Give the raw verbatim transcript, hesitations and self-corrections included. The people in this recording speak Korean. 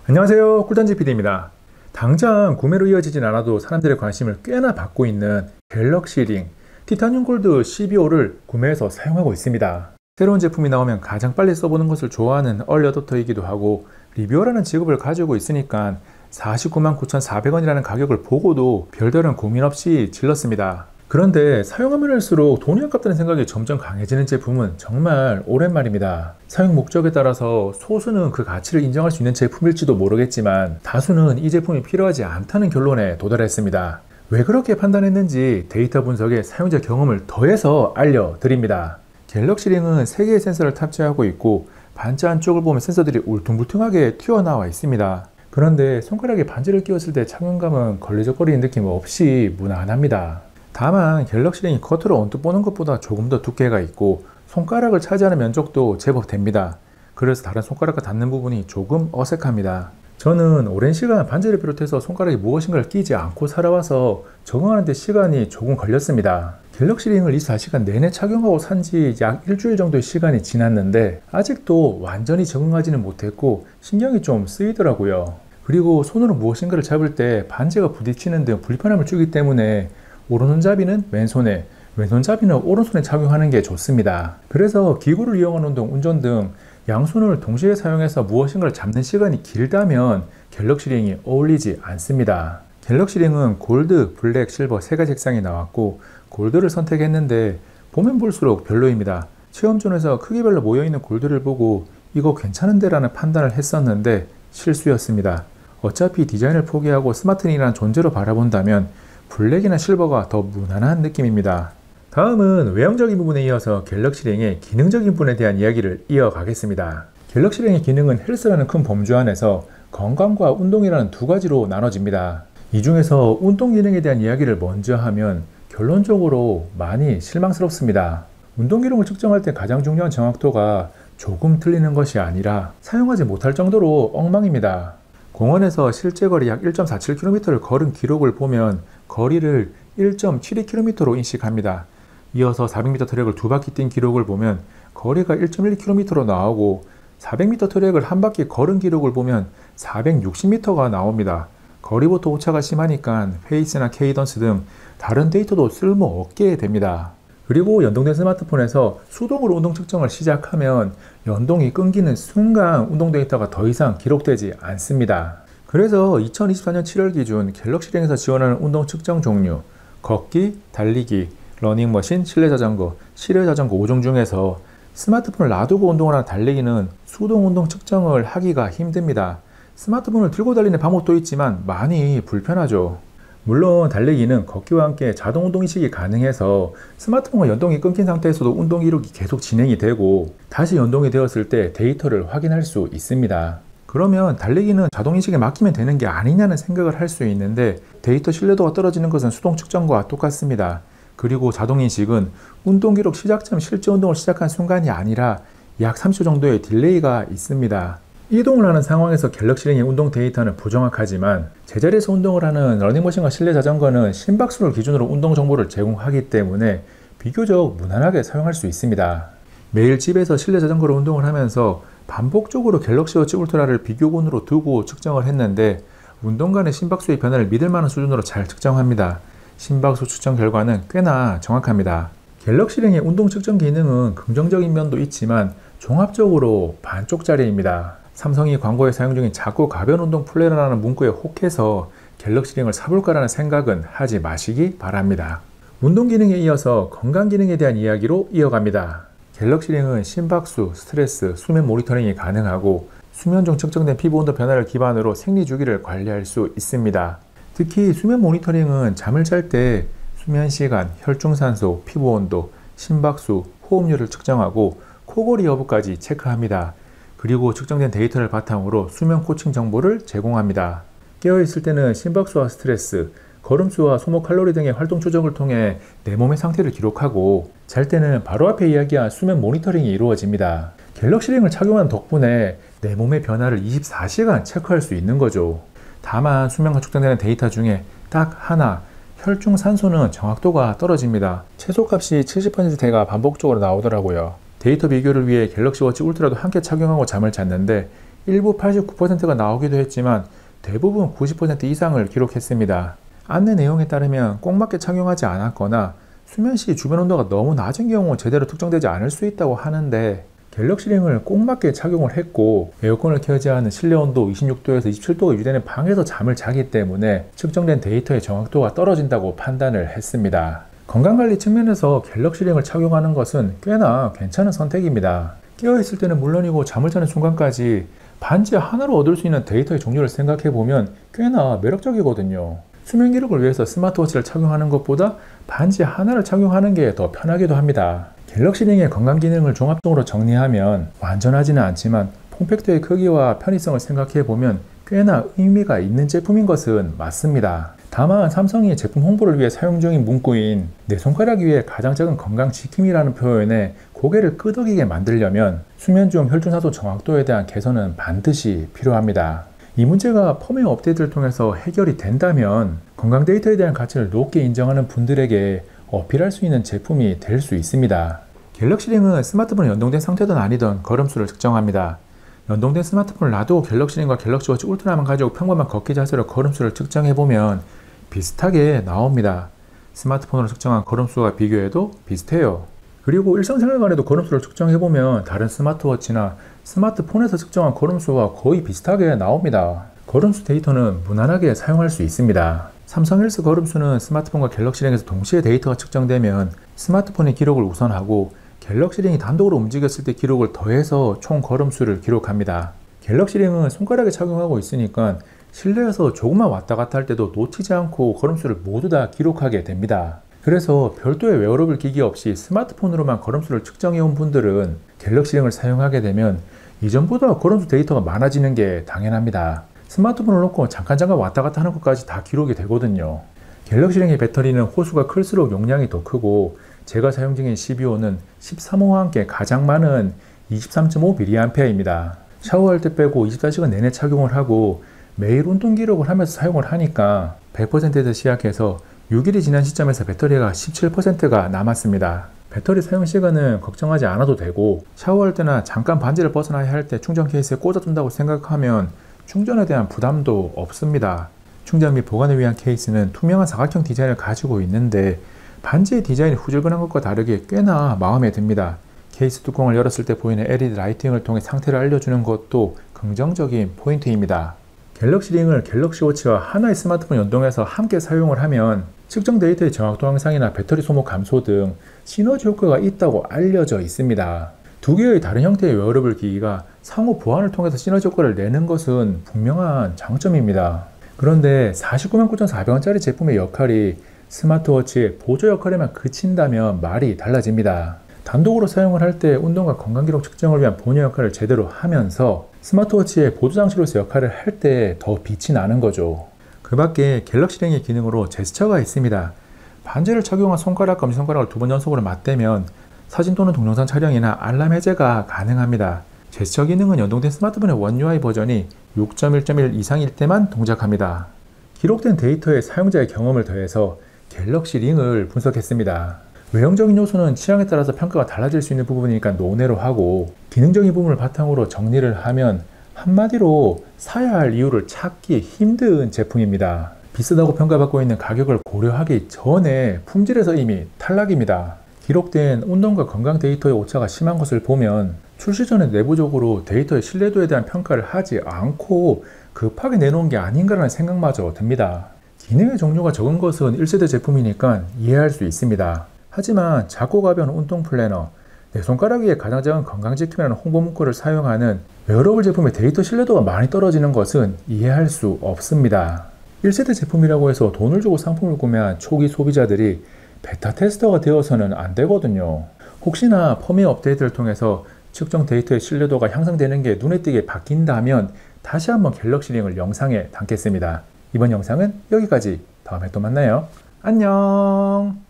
안녕하세요, 꿀단지 피디입니다. 당장 구매로 이어지진 않아도 사람들의 관심을 꽤나 받고 있는 갤럭시 링 티타늄 골드 십이호를 구매해서 사용하고 있습니다. 새로운 제품이 나오면 가장 빨리 써보는 것을 좋아하는 얼리 어댑터이기도 하고 리뷰어라는 직업을 가지고 있으니까 사십구만 구천사백 원이라는 가격을 보고도 별다른 고민 없이 질렀습니다. 그런데 사용하면 할수록 돈이 아깝다는 생각이 점점 강해지는 제품은 정말 오랜만입니다. 사용 목적에 따라서 소수는 그 가치를 인정할 수 있는 제품일지도 모르겠지만 다수는 이 제품이 필요하지 않다는 결론에 도달했습니다. 왜 그렇게 판단했는지 데이터 분석에 사용자 경험을 더해서 알려드립니다. 갤럭시 링은 세 개의 센서를 탑재하고 있고 반자 안쪽을 보면 센서들이 울퉁불퉁하게 튀어나와 있습니다. 그런데 손가락에 반지를 끼웠을 때 착용감은 걸리적거리는 느낌 없이 무난합니다. 다만 갤럭시 링이 겉으로 언뜻 보는 것보다 조금 더 두께가 있고 손가락을 차지하는 면적도 제법 됩니다. 그래서 다른 손가락과 닿는 부분이 조금 어색합니다. 저는 오랜 시간 반지를 비롯해서 손가락에 무엇인가를 끼지 않고 살아와서 적응하는 데 시간이 조금 걸렸습니다. 갤럭시 링을 이십사 시간 내내 착용하고 산지 약 일주일 정도의 시간이 지났는데 아직도 완전히 적응하지는 못했고 신경이 좀 쓰이더라고요. 그리고 손으로 무엇인가를 잡을 때 반지가 부딪히는 등 불편함을 주기 때문에 오른손잡이는 왼손에, 왼손잡이는 오른손에 착용하는 게 좋습니다. 그래서 기구를 이용하는 운동, 운전 등 양손을 동시에 사용해서 무엇인가를 잡는 시간이 길다면 갤럭시 링이 어울리지 않습니다. 갤럭시 링은 골드, 블랙, 실버 세 가지 색상이 나왔고 골드를 선택했는데 보면 볼수록 별로입니다. 체험존에서 크기별로 모여있는 골드를 보고 이거 괜찮은데 라는 판단을 했었는데 실수였습니다. 어차피 디자인을 포기하고 스마트링이라는 존재로 바라본다면 블랙이나 실버가 더 무난한 느낌입니다. 다음은 외형적인 부분에 이어서 갤럭시 링의 기능적인 부분에 대한 이야기를 이어가겠습니다. 갤럭시 링의 기능은 헬스라는 큰 범주 안에서 건강과 운동이라는 두 가지로 나눠집니다. 이 중에서 운동 기능에 대한 이야기를 먼저 하면 결론적으로 많이 실망스럽습니다. 운동 기능을 측정할 때 가장 중요한 정확도가 조금 틀리는 것이 아니라 사용하지 못할 정도로 엉망입니다. 공원에서 실제 거리 약 일 점 사칠 킬로미터를 걸은 기록을 보면 거리를 일 점 칠이 킬로미터로 인식합니다. 이어서 사백 미터 트랙을 두 바퀴 뛴 기록을 보면 거리가 일 점 일 킬로미터로 나오고 사백 미터 트랙을 한 바퀴 걸은 기록을 보면 사백육십 미터가 나옵니다. 거리부터 오차가 심하니까 페이스나 케이던스 등 다른 데이터도 쓸모없게 됩니다. 그리고 연동된 스마트폰에서 수동으로 운동 측정을 시작하면 연동이 끊기는 순간 운동 데이터가 더 이상 기록되지 않습니다. 그래서 이천이십사년 칠월 기준 갤럭시 링에서 지원하는 운동 측정 종류 걷기, 달리기, 러닝머신, 실내자전거, 실외자전거 오 종 중에서 스마트폰을 놔두고 운동을 하는 달리기는 수동 운동 측정을 하기가 힘듭니다. 스마트폰을 들고 달리는 방법도 있지만 많이 불편하죠. 물론 달리기는 걷기와 함께 자동 운동 인식이 가능해서 스마트폰과 연동이 끊긴 상태에서도 운동 기록이 계속 진행이 되고 다시 연동이 되었을 때 데이터를 확인할 수 있습니다. 그러면 달리기는 자동 인식에 맡기면 되는 게 아니냐는 생각을 할 수 있는데 데이터 신뢰도가 떨어지는 것은 수동 측정과 똑같습니다. 그리고 자동 인식은 운동 기록 시작점 실제 운동을 시작한 순간이 아니라 약 삼십 초 정도의 딜레이가 있습니다. 이동을 하는 상황에서 갤럭시 링의 운동 데이터는 부정확하지만 제자리에서 운동을 하는 러닝머신과 실내자전거는 심박수를 기준으로 운동 정보를 제공하기 때문에 비교적 무난하게 사용할 수 있습니다. 매일 집에서 실내자전거로 운동을 하면서 반복적으로 갤럭시 워치 울트라를 비교군으로 두고 측정을 했는데 운동 간의 심박수의 변화를 믿을 만한 수준으로 잘 측정합니다. 심박수 측정 결과는 꽤나 정확합니다. 갤럭시 링의 운동 측정 기능은 긍정적인 면도 있지만 종합적으로 반쪽짜리입니다. 삼성이 광고에 사용 중인 작고 가벼운 운동 플래너라는 문구에 혹해서 갤럭시 링을 사볼까라는 생각은 하지 마시기 바랍니다. 운동 기능에 이어서 건강 기능에 대한 이야기로 이어갑니다. 갤럭시 링은 심박수, 스트레스, 수면 모니터링이 가능하고 수면 중 측정된 피부 온도 변화를 기반으로 생리 주기를 관리할 수 있습니다. 특히 수면 모니터링은 잠을 잘 때 수면 시간, 혈중산소, 피부 온도, 심박수, 호흡률을 측정하고 코골이 여부까지 체크합니다. 그리고 측정된 데이터를 바탕으로 수면 코칭 정보를 제공합니다. 깨어있을 때는 심박수와 스트레스, 걸음수와 소모 칼로리 등의 활동 추적을 통해 내 몸의 상태를 기록하고 잘 때는 바로 앞에 이야기한 수면 모니터링이 이루어집니다. 갤럭시 링을 착용한 덕분에 내 몸의 변화를 이십사 시간 체크할 수 있는 거죠. 다만 수면과 측정되는 데이터 중에 딱 하나, 혈중산소는 정확도가 떨어집니다. 최소값이 칠십 퍼센트대가 반복적으로 나오더라고요. 데이터 비교를 위해 갤럭시 워치 울트라도 함께 착용하고 잠을 잤는데 일부 팔십구 퍼센트가 나오기도 했지만 대부분 구십 퍼센트 이상을 기록했습니다. 안내 내용에 따르면 꼭 맞게 착용하지 않았거나 수면 시 주변 온도가 너무 낮은 경우 제대로 특정되지 않을 수 있다고 하는데, 갤럭시링을 꼭 맞게 착용을 했고 에어컨을 켜지 않은 실내 온도 이십육 도에서 이십칠 도가 유지되는 방에서 잠을 자기 때문에 측정된 데이터의 정확도가 떨어진다고 판단을 했습니다. 건강관리 측면에서 갤럭시링을 착용하는 것은 꽤나 괜찮은 선택입니다. 깨어있을 때는 물론이고 잠을 자는 순간까지 반지 하나로 얻을 수 있는 데이터의 종류를 생각해보면 꽤나 매력적이거든요. 수면 기록을 위해서 스마트워치를 착용하는 것보다 반지 하나를 착용하는 게 더 편하기도 합니다. 갤럭시링의 건강 기능을 종합적으로 정리하면 완전하지는 않지만 폼팩터의 크기와 편의성을 생각해보면 꽤나 의미가 있는 제품인 것은 맞습니다. 다만 삼성이 제품 홍보를 위해 사용 중인 문구인 내 손가락 위에 가장 작은 건강지킴이라는 표현에 고개를 끄덕이게 만들려면 수면 중 혈중산소 정확도에 대한 개선은 반드시 필요합니다. 이 문제가 펌웨어 업데이트를 통해서 해결이 된다면 건강 데이터에 대한 가치를 높게 인정하는 분들에게 어필할 수 있는 제품이 될 수 있습니다. 갤럭시링은 스마트폰에 연동된 상태든 아니든 걸음수를 측정합니다. 연동된 스마트폰을 놔두고 갤럭시링과 갤럭시워치 울트라만 가지고 평범한 걷기 자세로 걸음수를 측정해보면 비슷하게 나옵니다. 스마트폰으로 측정한 걸음수와 비교해도 비슷해요. 그리고 일상생활관에도 걸음수를 측정해보면 다른 스마트워치나 스마트폰에서 측정한 걸음수와 거의 비슷하게 나옵니다. 걸음수 데이터는 무난하게 사용할 수 있습니다. 삼성 헬스 걸음수는 스마트폰과 갤럭시링에서 동시에 데이터가 측정되면 스마트폰의 기록을 우선하고 갤럭시링이 단독으로 움직였을 때 기록을 더해서 총 걸음수를 기록합니다. 갤럭시링은 손가락에 착용하고 있으니까 실내에서 조금만 왔다 갔다 할 때도 놓치지 않고 걸음수를 모두 다 기록하게 됩니다. 그래서 별도의 웨어러블 기기 없이 스마트폰으로만 걸음수를 측정해 온 분들은 갤럭시링을 사용하게 되면 이전보다 걸음수 데이터가 많아지는 게 당연합니다. 스마트폰을 놓고 잠깐 잠깐 왔다 갔다 하는 것까지 다 기록이 되거든요. 갤럭시링의 배터리는 호수가 클수록 용량이 더 크고 제가 사용 중인 씨피유는 십삼 호와 함께 가장 많은 이십삼 점 오 밀리앰페어입니다. 샤워할 때 빼고 이십사 시간 내내 착용을 하고 매일 운동 기록을 하면서 사용을 하니까 백 퍼센트에서 시작해서 육 일이 지난 시점에서 배터리가 십칠 퍼센트가 남았습니다. 배터리 사용 시간은 걱정하지 않아도 되고 샤워할 때나 잠깐 반지를 벗어나야 할 때 충전 케이스에 꽂아둔다고 생각하면 충전에 대한 부담도 없습니다. 충전 및 보관을 위한 케이스는 투명한 사각형 디자인을 가지고 있는데 반지의 디자인이 후줄근한 것과 다르게 꽤나 마음에 듭니다. 케이스 뚜껑을 열었을 때 보이는 엘이디 라이팅을 통해 상태를 알려주는 것도 긍정적인 포인트입니다. 갤럭시링을 갤럭시워치와 하나의 스마트폰 연동해서 함께 사용을 하면 측정 데이터의 정확도 향상이나 배터리 소모 감소 등 시너지 효과가 있다고 알려져 있습니다. 두 개의 다른 형태의 웨어러블 기기가 상호 보완을 통해서 시너지 효과를 내는 것은 분명한 장점입니다. 그런데 사십구만 구천사백 원짜리 제품의 역할이 스마트워치의 보조 역할에만 그친다면 말이 달라집니다. 단독으로 사용을 할 때 운동과 건강기록 측정을 위한 본의 역할을 제대로 하면서 스마트워치의 보조장치로서 역할을 할 때 더 빛이 나는 거죠. 그 밖에 갤럭시링의 기능으로 제스처가 있습니다. 반지를 착용한 손가락과 엄지손가락을 두 번 연속으로 맞대면 사진 또는 동영상 촬영이나 알람 해제가 가능합니다. 제스처 기능은 연동된 스마트폰의 원 유아이 버전이 육 점 일 점 일 이상일 때만 동작합니다. 기록된 데이터에 사용자의 경험을 더해서 갤럭시 링을 분석했습니다. 외형적인 요소는 취향에 따라서 평가가 달라질 수 있는 부분이니까 논외로 하고 기능적인 부분을 바탕으로 정리를 하면 한마디로 사야 할 이유를 찾기 힘든 제품입니다. 비싸다고 평가받고 있는 가격을 고려하기 전에 품질에서 이미 탈락입니다. 기록된 운동과 건강 데이터의 오차가 심한 것을 보면 출시 전에 내부적으로 데이터의 신뢰도에 대한 평가를 하지 않고 급하게 내놓은 게 아닌가라는 생각마저 듭니다. 기능의 종류가 적은 것은 일 세대 제품이니까 이해할 수 있습니다. 하지만 작고 가벼운 운동 플래너, 내 손가락 위에 가장 작은 건강지킴이라는 홍보 문구를 사용하는 웨어러블 제품의 데이터 신뢰도가 많이 떨어지는 것은 이해할 수 없습니다. 일 세대 제품이라고 해서 돈을 주고 상품을 구매한 초기 소비자들이 베타 테스터가 되어서는 안 되거든요. 혹시나 펌웨어 업데이트를 통해서 측정 데이터의 신뢰도가 향상되는 게 눈에 띄게 바뀐다면 다시 한번 갤럭시링을 영상에 담겠습니다. 이번 영상은 여기까지. 다음에 또 만나요. 안녕.